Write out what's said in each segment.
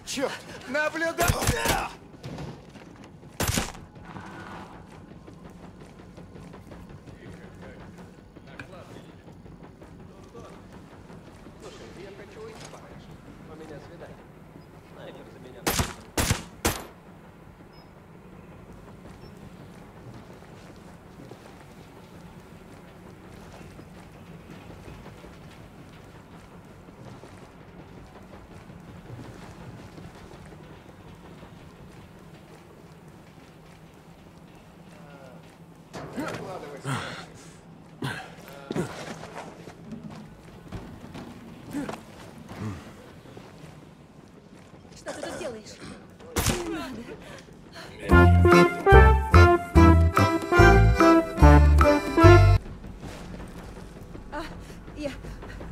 Черт! Наблюдать! Что ты тут делаешь? Не надо. Я...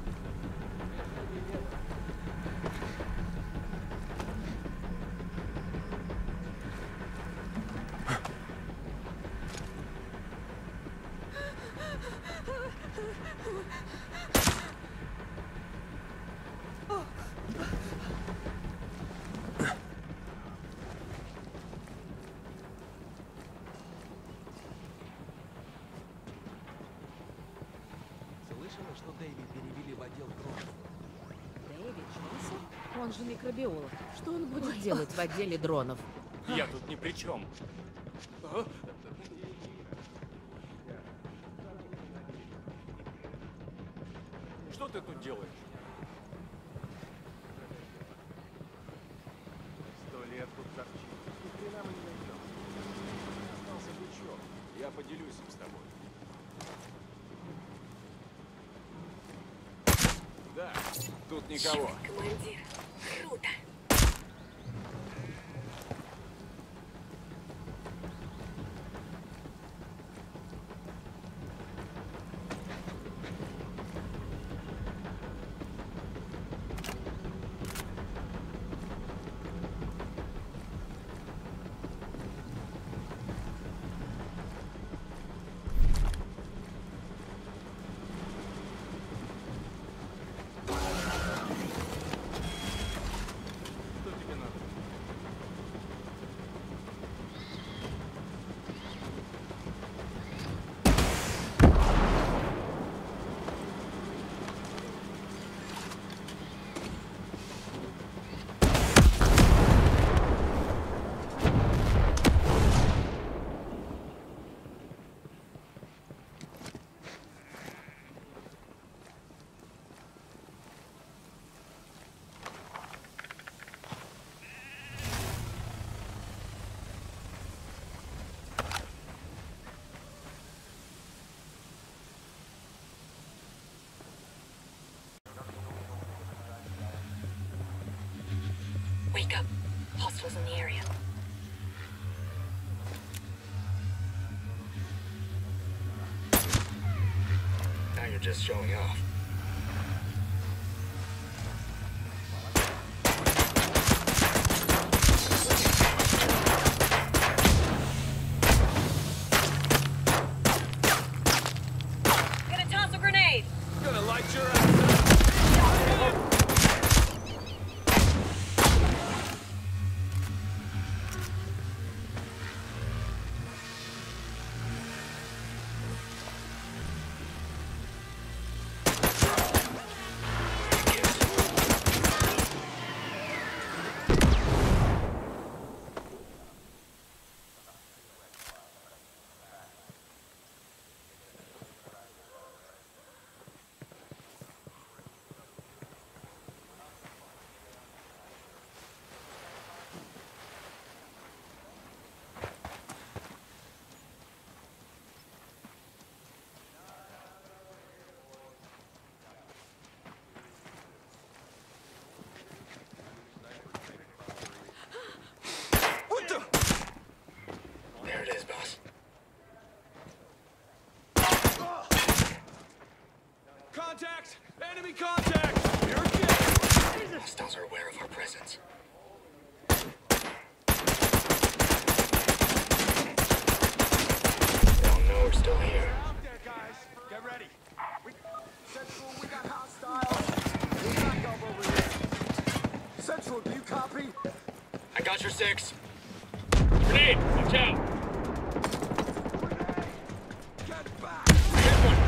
Слышала, что Дэйви перевели в отдел дронов? Дэйви Джонсон? Он же микробиолог. Что он будет делать в отделе дронов? Я тут ни при чем. Что ты тут делаешь? 100 лет тут торчит. Ни хрена мы не найдем. Остался бычок. Я поделюсь им с тобой. Да, тут никого. Командир, круто. Что тебе надо? Wake up. Hostiles in the area. Now you're just showing off. Gonna toss a grenade. Gonna light your ass up. There it is, boss. Contact! Enemy contact! You're kidding! Hostiles are aware of our presence. They don't know we're still here. Out there, guys! Get ready! Central, we got hostiles! We got over here! Central, do you copy? 6. Grenade! Watch out! Get back! Hit one!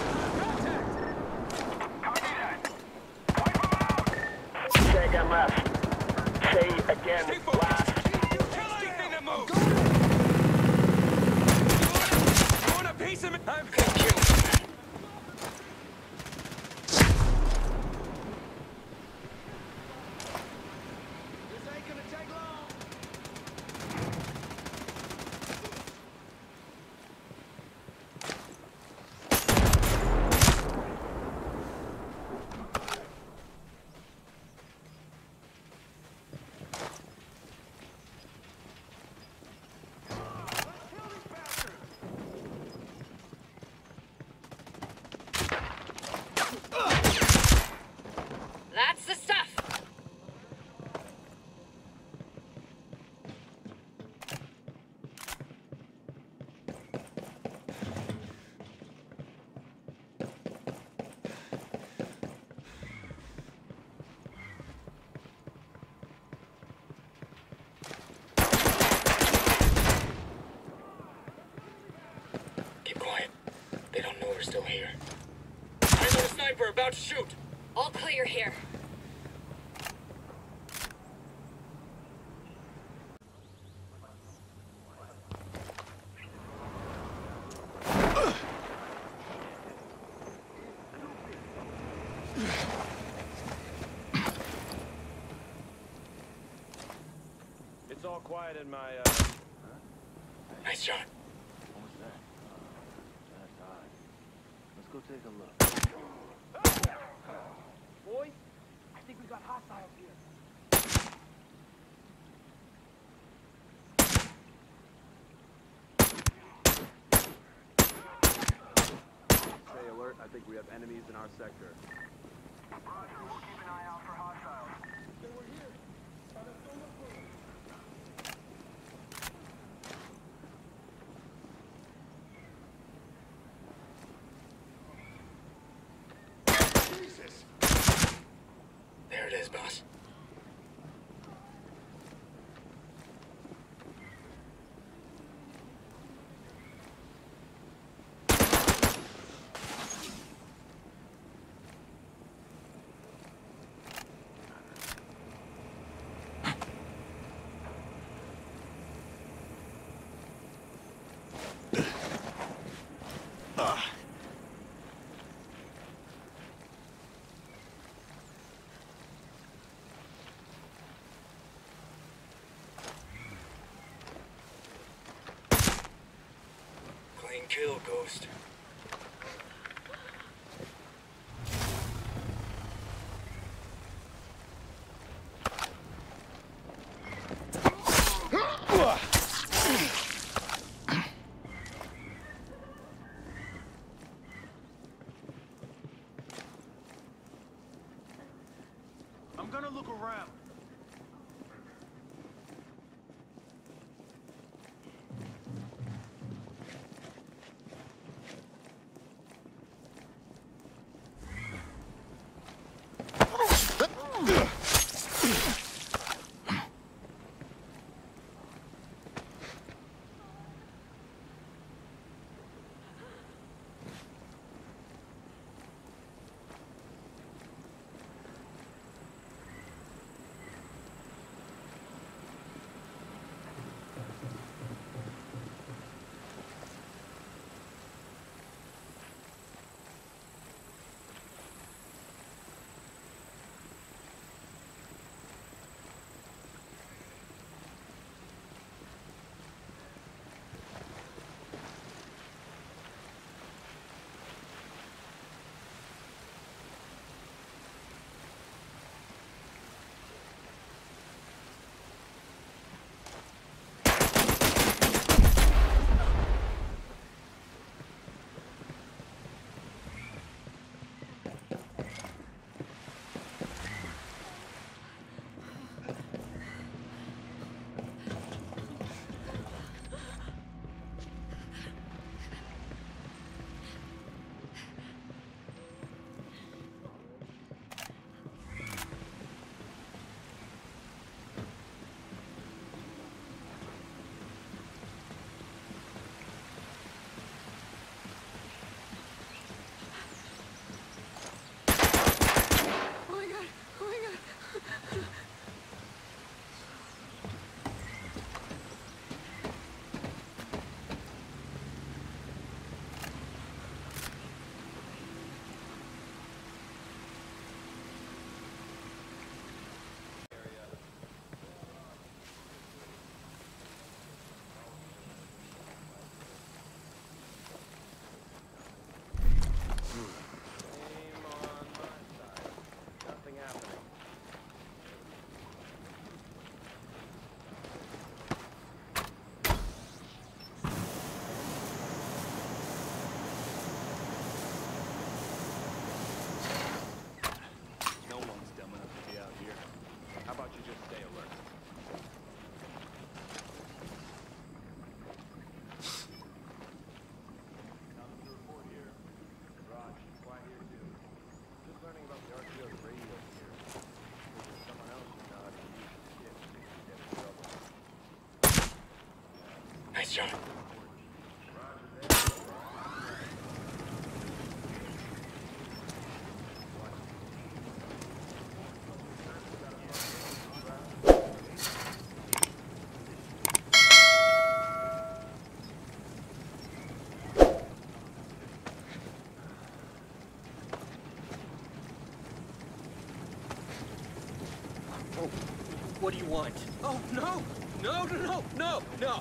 Second left. Say again, Stay focused. last. Kill anything that moves! You want a piece of me? I'm Good kill. This ain't gonna take long. That's the stuff. Keep quiet. They don't know we're still here. Eyes on a sniper about to shoot! All clear here. It's all quiet in my, Nice shot. What was that? That's odd. Let's go take a look. Boys, I think we got hostiles here. Stay alert. I think we have enemies in our sector. There it is, boss. Clean kill, Ghost. I'm gonna look around. shot. What do you want? Oh, no! No, no, no, no, no!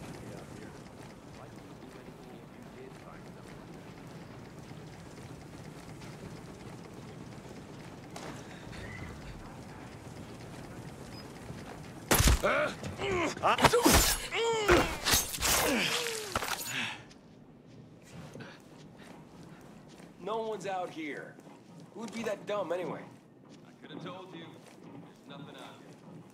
No one's out here. Who'd be that dumb anyway? I could have told you. There's nothing out here.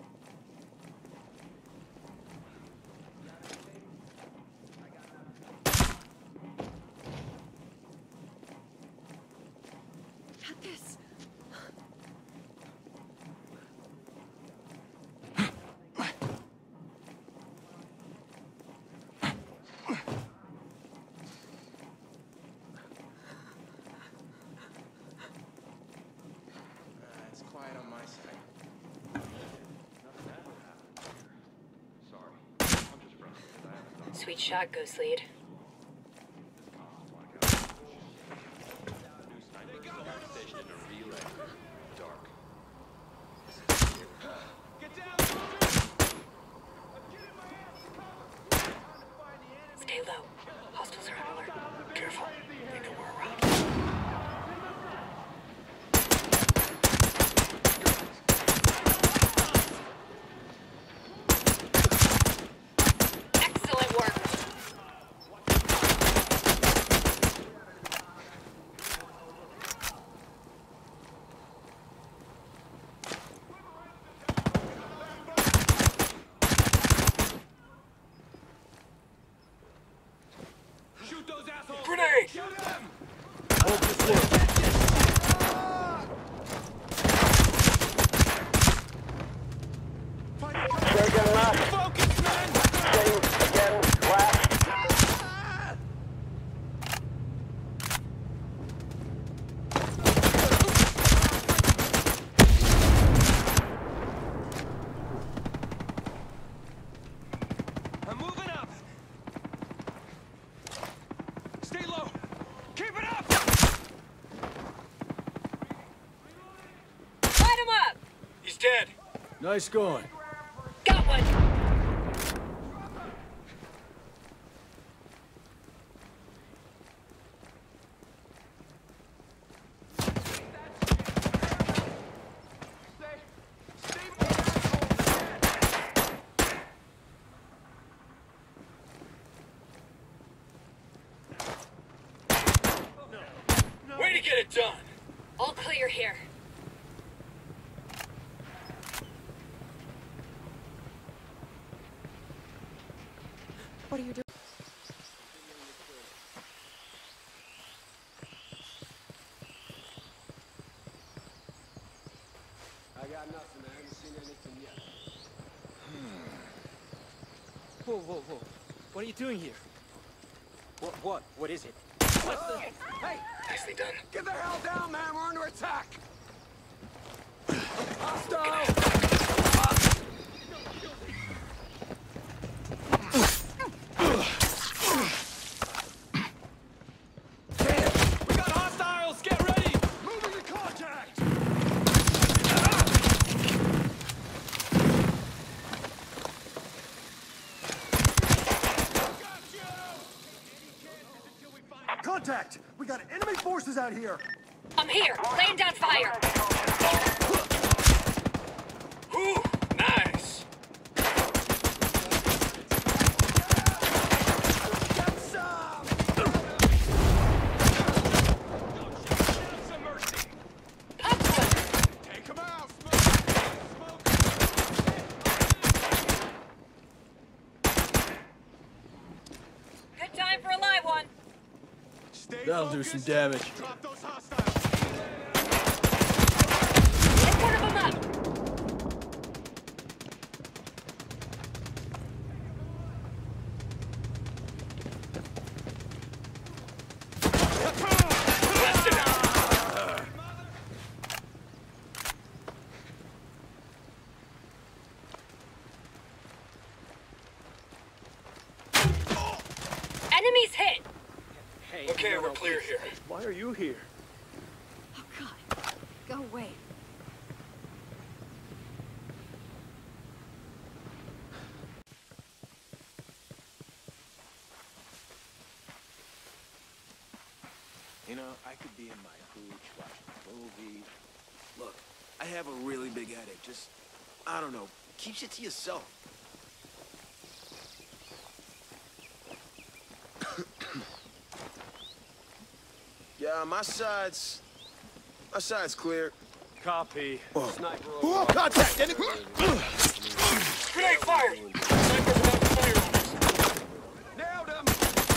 Got this. It's quiet on my side. Sorry. I'm just frustrated. I haven't done Sweet shot, Ghost Lead. new sniper station in a relay. Dark. Get down, Stay low. Hostiles are on alert. Careful. They know we're around. Excellent work. Shoot those assholes! Grenade! Shoot them! Second left. Focus, man! Say again, left. I'm moving up! Stay low! Keep it up! Light him up! He's dead. Nice going. Got one! Way to get it done. All clear here. What are you doing? I got nothing. I haven't seen anything yet. Whoa, whoa, whoa. What are you doing here? What? What is it? Nicely done. Get the hell down, man! We're under attack! We got hostiles! Get ready! Moving to contact! Contact! We got enemy forces out here! I'm here, laying down fire. Ooh, nice. Get some! Have some mercy! Pop one. Take him out! Good time for a live one. Stay That'll do some damage. Drop those hostiles! Hit one of them up. Why are you here? Oh, God. Go away. You know, I could be in my hooch watching a movie. Look, I have a really big headache. Just, I don't know, keep shit to yourself. Yeah, my side's clear. Copy. Oh. Sniper Oh, over. contact! Enemy! Grenade fired! Sniper's about to fire on us. Nailed him!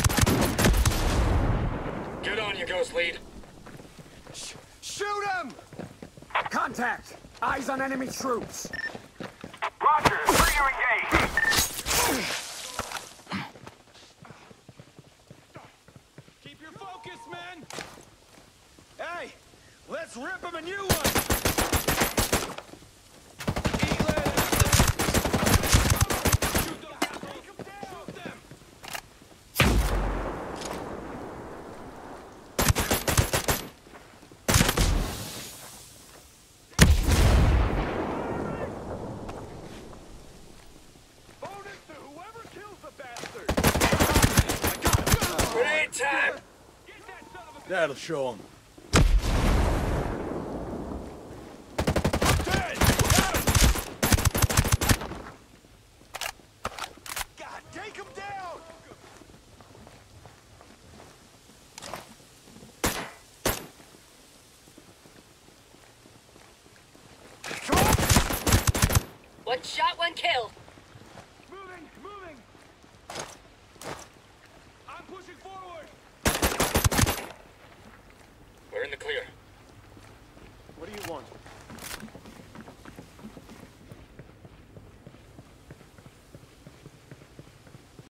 Get on, you ghost lead. Shoot him! Contact! Eyes on enemy troops! Roger, free to engage. Keep your focus, men! Hey, let's rip him a new one! Eat lead! Shoot those assholes! Shoot them! Bonus to whoever kills the bastard! Grenade time! Get that son of a That'll show him. dead! Got him! God, take him down! One shot, one kill.